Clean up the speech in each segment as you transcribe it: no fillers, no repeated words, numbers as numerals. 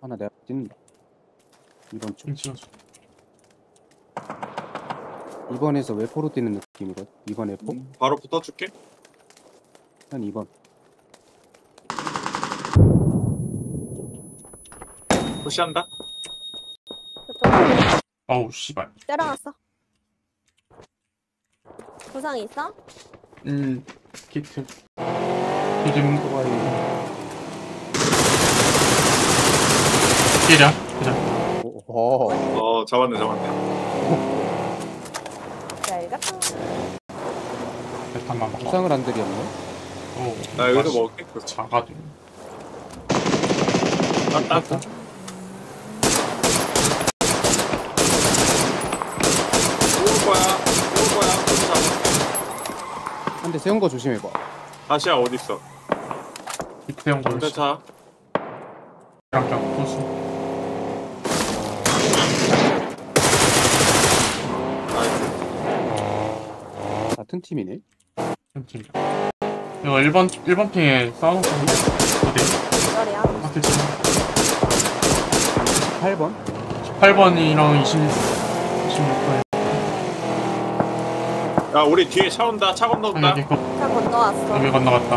하나 내가 뛴다. 2번 쪽. 찍어줘. 2번에서 외포로 뛰는 느낌이거든. 2번 외포. 바로 붙어줄게. 한 2번. 푸시한다. 저쪽 어우 씨발. 때려놨어. 부상이 있어? 키트. 요즘 소바이. 끼자. 그자. 오. 잡았네. 잘 갔다. 대탄만 먹어. 부상을 안 들였네. 오. 나 여기서 먹을게. 작아도. 땄다. 올 거야. 한 대 세운 거 조심해봐. 다시야 어딨어? 키트 형 걸렸어. 전대차. 깡깡 소스. 나이스. 같은 팀이네. 팀. 이거 1번 핑에 싸우는 거 어디? 기다려. 확실히 8번. 18번이랑 26번에 야 우리 뒤에 차 온다. 차 건너온다. 여기 거 차 건너왔어. 여기 건너갔다.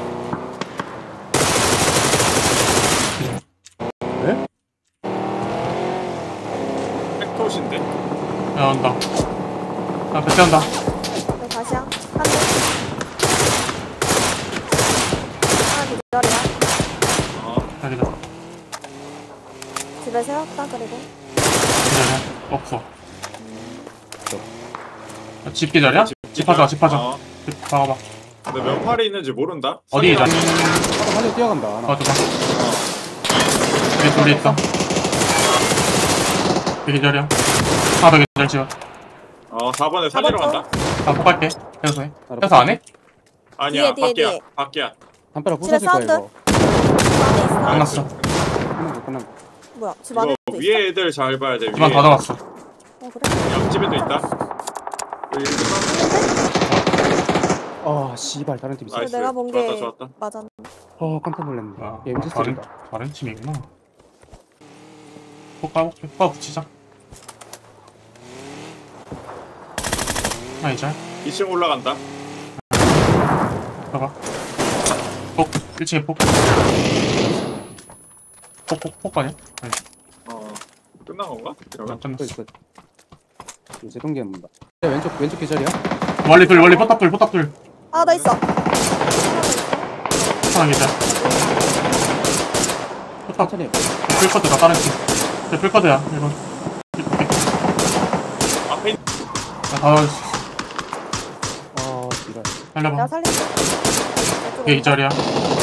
왜? 백토신데. 야 온다. 야 배치 온다. 네, 다시야. 한 대. 하나 기다려. 여기다. 집에 세웠다 그리고. 기다려. 없어. 집 기다려? 집 하자. 집 박아봐. 근데 몇 팔이 있는지 모른다. 어디 기다려? 하나 뛰어간다. 하나. 봐줘봐. 여기 둘이 있어. 여기 기다려. 하나 더 기다려 지금. 4번에 살리러 간다. 나 폭갈게. 해서 해. 해서 안 해? 아니야. 뒤에. 밖이야. 담벼락 집에 부서질 거야 사운드? 이거. 집 안에 있어. 안 났어. 끝난 거. 뭐야? 집 이거 안에도 있어? 위에 애들 잘 봐야 돼. 집안 위에. 다 잡았어. 그래? 옆집에도 있다. 여기 아 씨발 다른 팀 있어. 나이스. 내가 본 게 좋았다. 맞았네. 깜짝 놀랐네. 아, 얘 MZ 다른 소리다. 다른 팀이구나. 폭 까볼게. 폭 붙이자. 아 이제 2층 올라간다. 봐봐. 폭 1층에 폭. 폭 아니야? 아니. 끝난 건가? 안 또 끝났어. 있어. 이제 동기 한다. 왼쪽 계절이야? 원리 포탑불. 아, 나 있어. 하나 기자. 포탑. 천천히. 풀커드다 다른 팀. 풀커드야 1번. 앞에 있는 씨발. 내가 살려봐. 살릴게. 얘 이 자리야.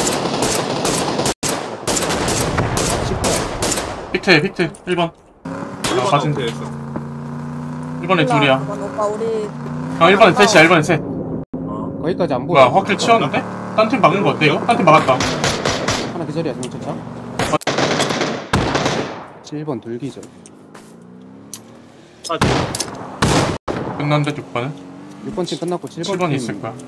픽트 1번. 1번 맞은- 상태에서. 1번에 둘이야. 오빠 우리 1번에 셋이야 1번에 셋. 거기까지 안 보여. 뭐야 확실히 치웠는데? 딴 팀 막은 거 어때 이거? 딴 팀 막았다. 하나 계절이야 정차 차. 7번 돌기절. 끝났는데 6번은? 6번 팀 끝났고 7번 7번이 있을 거야.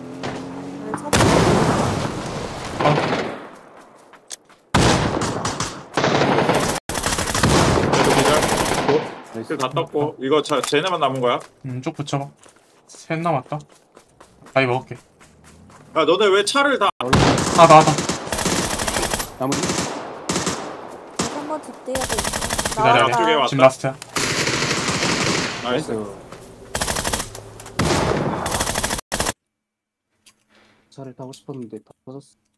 다 떴고 이거 쟤네만 남은 거야? 쭉 붙여봐. 셋 남았다. 나이 먹을게. 야 너네 왜 차를 다 하다. 나머지 한번 뒷뒤에 도 있어. 기다려. 앞쪽에 왔다. 집 라스트야. 나이스. 나이스. 차를 타고 싶었는데 다 터졌어.